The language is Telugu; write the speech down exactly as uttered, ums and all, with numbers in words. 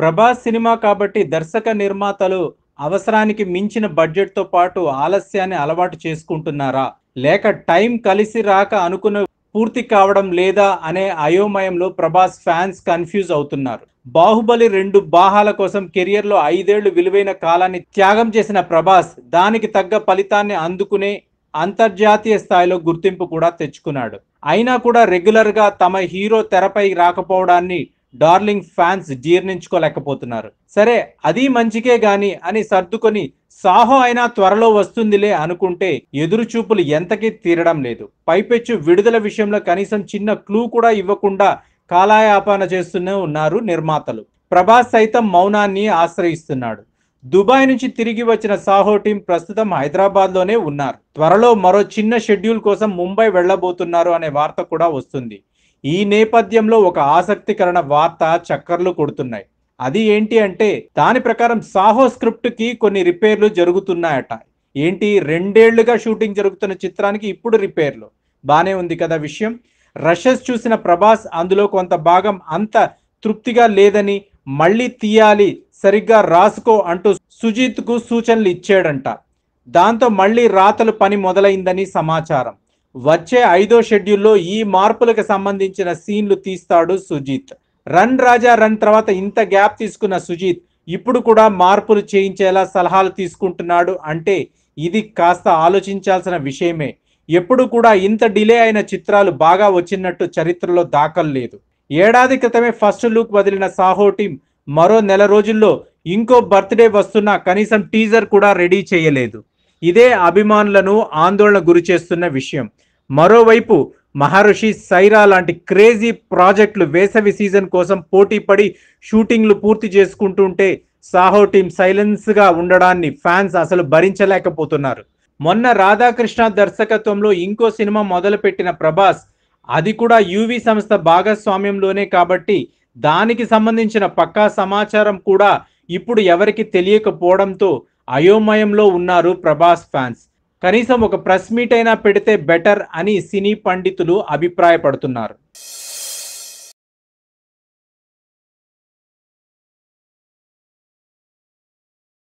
ప్రభాస్ సినిమా కాబట్టి దర్శక నిర్మాతలు అవసరానికి మించిన బడ్జెట్‌తో పాటు ఆలస్యాన్ని అలవాటు చేసుకుంటున్నారా? లేక టైం కలిసి రాక అనుకున్న పూర్తి కావడం లేదా అనే అయోమయంలో ప్రభాస్ ఫ్యాన్స్ కన్‌ఫ్యూజ్ అవుతున్నారు. 'బాహుబలి రెండు' బాహాల కోసం కెరియర్‌లో ఐదేళ్లు విలువైన కాలాన్ని త్యాగం చేసిన ప్రభాస్ దానికి తగ్గ ఫలితాన్ని అందుకునే అంతర్జాతీయ స్థాయిలో గుర్తింపు కూడా తెచ్చుకున్నాడు. అయినా కూడా రెగ్యులర్‌గా తమ హీరో తెరపై రాకపోవడాన్ని డార్లింగ్ ఫ్యాన్స్ జీర్ణించుకోలేకపోతున్నారు. సరే అది మంచికే గాని అని సర్దుకొని సాహో అయినా త్వరలో వస్తుందిలే అనుకుంటే ఎదురు చూపులు ఎంతకీ తీరడం లేదు. పైపెచ్చు విడుదల విషయంలో కనీసం చిన్న క్లూ కూడా ఇవ్వకుండా కాలయాపన చేస్తూనే ఉన్నారు నిర్మాతలు. ప్రభాస్ సైతం మౌనాన్ని ఆశ్రయిస్తున్నాడు. దుబాయ్ నుంచి తిరిగి వచ్చిన సాహో టీం ప్రస్తుతం హైదరాబాద్లోనే ఉన్నారు. త్వరలో మరో చిన్న షెడ్యూల్ కోసం ముంబై వెళ్లబోతున్నారు అనే వార్త కూడా వస్తుంది. ఈ నేపథ్యంలో ఒక ఆసక్తికరమైన వార్త చక్కర్లు కొడుతున్నాయి. అది ఏంటి అంటే దాని ప్రకారం సాహో స్క్రిప్ట్ కి కొన్ని రిపేర్లు జరుగుతున్నాయట. ఏంటి రెండేళ్లుగా షూటింగ్ జరుగుతున్న చిత్రానికి ఇప్పుడు రిపేర్లు. బానే ఉంది కదా విషయం. రషెస్ చూసిన ప్రభాస్ అందులో కొంత భాగం అంత తృప్తిగా లేదని మళ్ళీ తీయాలి సరిగ్గా రాసుకో అంటూ సుజీత్ కు సూచనలు ఇచ్చాడంట. దాంతో మళ్ళీ రాతలు పని మొదలైందని సమాచారం. వచ్చే ఐదో షెడ్యూల్లో ఈ మార్పులకు సంబంధించిన సీన్లు తీస్తాడు సుజీత్. రన్ రాజా రన్ తర్వాత ఇంత గ్యాప్ తీసుకున్న సుజీత్ ఇప్పుడు కూడా మార్పులు చేయించేలా సలహాలు తీసుకుంటున్నాడు అంటే ఇది కాస్త ఆలోచించాల్సిన విషయమే. ఎప్పుడు కూడా ఇంత డిలే అయిన చిత్రాలు బాగా వచ్చినట్టు చరిత్రలో దాఖలు లేదు. ఏడాది క్రితమే ఫస్ట్ లుక్ వదిలిన సాహో టీం మరో నెల రోజుల్లో ఇంకో బర్త్డే వస్తున్నా కనీసం టీజర్ కూడా రెడీ చేయలేదు. ఇదే అభిమానులను ఆందోళన గురి చేస్తున్న విషయం. మరోవైపు మహర్షి, సైరా లాంటి క్రేజీ ప్రాజెక్టులు వేసవి సీజన్ కోసం పోటీ పడి షూటింగ్లు పూర్తి చేసుకుంటుంటే సాహో టీం సైలెన్స్గా ఉండడాన్ని ఫ్యాన్స్ అసలు భరించలేకపోతున్నారు. మొన్న రాధాకృష్ణ దర్శకత్వంలో ఇంకో సినిమా మొదలుపెట్టిన ప్రభాస్ అది కూడా యూవీ సంస్థ భాగస్వామ్యంలోనే కాబట్టి దానికి సంబంధించిన పక్కా సమాచారం కూడా ఇప్పుడు ఎవరికి తెలియకపోవడంతో అయోమయంలో ఉన్నారు ప్రభాస్ ఫ్యాన్స్. కనీసం ఒక ప్రెస్ మీట్ అయినా పెడితే బెటర్ అని సినీ పండితులు అభిప్రాయపడుతున్నారు.